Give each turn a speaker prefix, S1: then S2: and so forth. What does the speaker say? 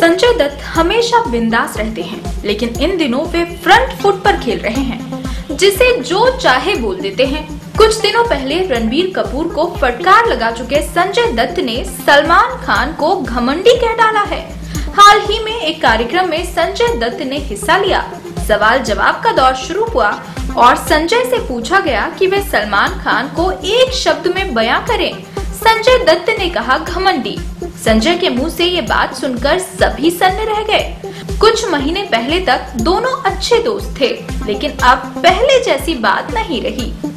S1: संजय दत्त हमेशा बिंदास रहते हैं, लेकिन इन दिनों वे फ्रंट फुट पर खेल रहे हैं, जिसे जो चाहे बोल देते हैं। कुछ दिनों पहले रणबीर कपूर को फटकार लगा चुके संजय दत्त ने सलमान खान को घमंडी कह डाला है। हाल ही में एक कार्यक्रम में संजय दत्त ने हिस्सा लिया। सवाल जवाब का दौर शुरू हुआ और संजय से पूछा गया कि वे सलमान खान को एक शब्द में बयां करें। संजय दत्त ने कहा घमंडी। संजय के मुंह से ये बात सुनकर सभी सन्न रह गए। कुछ महीने पहले तक दोनों अच्छे दोस्त थे, लेकिन अब पहले जैसी बात नहीं रही।